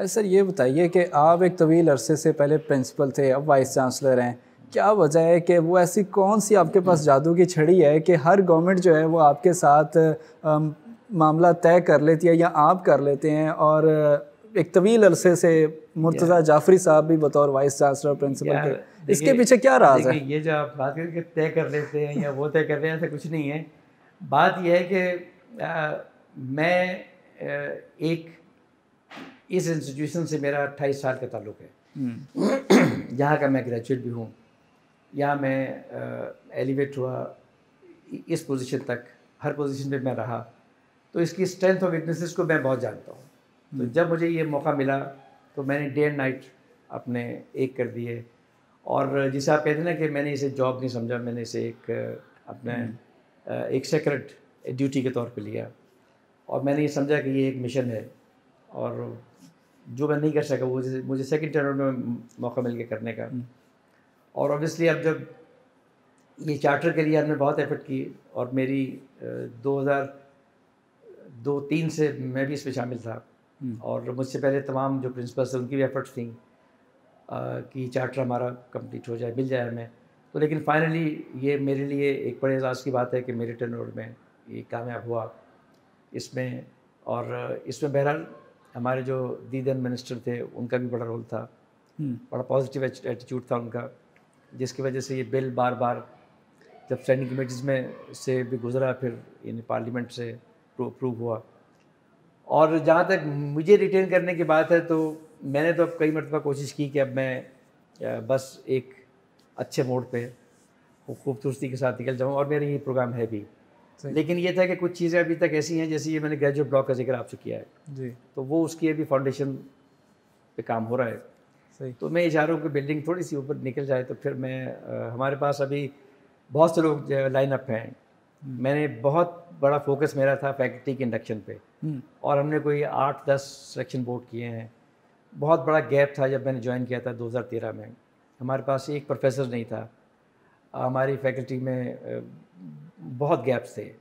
Sir ये बताइए कि आप एक तवील अरसे से पहले प्रिंसिपल थे, अब वाइस चांसलर हैं। क्या वजह है कि वो ऐसी कौन सी आपके पास जादू की छड़ी है कि हर गवर्नमेंट जो है वो आपके साथ मामला तय कर लेती है या आप कर लेते हैं, और एक तवील अरसे से मुर्तज़ा जाफरी साहब भी बतौर वाइस चांसलर प्रिंसिपल के, इसके पीछे क्या राज है? ये जो आप बात करके तय कर लेते हैं या वो तय कर रहे हैं, ऐसा कुछ नहीं है। बात यह है कि मैं एक इस इंस्टीट्यूशन से मेरा 28 साल का ताल्लुक़ है। यहाँ का मैं ग्रेजुएट भी हूँ। यहाँ मैं एलिवेट हुआ इस पोजीशन तक, हर पोजीशन पे मैं रहा, तो इसकी स्ट्रेंथ और वीकनेसेस को मैं बहुत जानता हूँ। तो जब मुझे ये मौका मिला तो मैंने डे एंड नाइट अपने एक कर दिए। और जिसे आप कहते हैं ना कि मैंने इसे जॉब नहीं समझा, मैंने इसे एक अपने एक सेक्रेट ड्यूटी के तौर पे लिया। और मैंने ये समझा कि ये एक मिशन है, और जो मैं नहीं कर सका वो मुझे सेकंड टर्म में मौका मिल गया करने का। और ऑब्वियसली अब जब ये चार्टर के लिए हमने बहुत एफर्ट की, और मेरी 2002-03 से मैं भी इसमें शामिल था, और मुझसे पहले तमाम जो प्रिंसिपल्स थे उनकी भी एफर्ट्स थी कि चार्टर हमारा कंप्लीट हो जाए, मिल जाए हमें। तो लेकिन फाइनली ये मेरे लिए एक बड़े एहसास की बात है कि मेरे टेन्योर में ये कामयाब हुआ इसमें। और इसमें बहरहाल हमारे जो दीदन मिनिस्टर थे उनका भी बड़ा रोल था, बड़ा पॉजिटिव एटीट्यूड था उनका, जिसकी वजह से ये बिल बार बार जब स्टैंडिंग कमेटीज़ में से भी गुजरा, फिर इन पार्लियामेंट से अप्रूव हुआ। और जहाँ तक मुझे रिटेन करने की बात है, तो मैंने तो अब कई मरतबा कोशिश की कि अब मैं बस एक अच्छे मोड पे खूबसूरती के साथ निकल जाऊँ, और मेरा ये प्रोग्राम है भी। लेकिन ये था कि कुछ चीज़ें अभी तक ऐसी हैं, जैसे ये मैंने ग्रेजुएट ब्लॉक का जिक्र आपसे किया है जी, तो वो उसकी अभी फाउंडेशन पे काम हो रहा है। सही। तो मैं चाह रहा हूँ कि बिल्डिंग थोड़ी सी ऊपर निकल जाए, तो फिर हमारे पास अभी बहुत से लोग लाइन अप हैं। मैंने बहुत बड़ा फोकस मेरा था फैकल्टी के इंडक्शन पे, और हमने कोई 8-10 सिलेक्शन बोर्ड किए हैं। बहुत बड़ा गैप था जब मैंने ज्वाइन किया था 2013 में, हमारे पास एक प्रोफेसर नहीं था, हमारी फैकल्टी में बहुत गैप्स थे।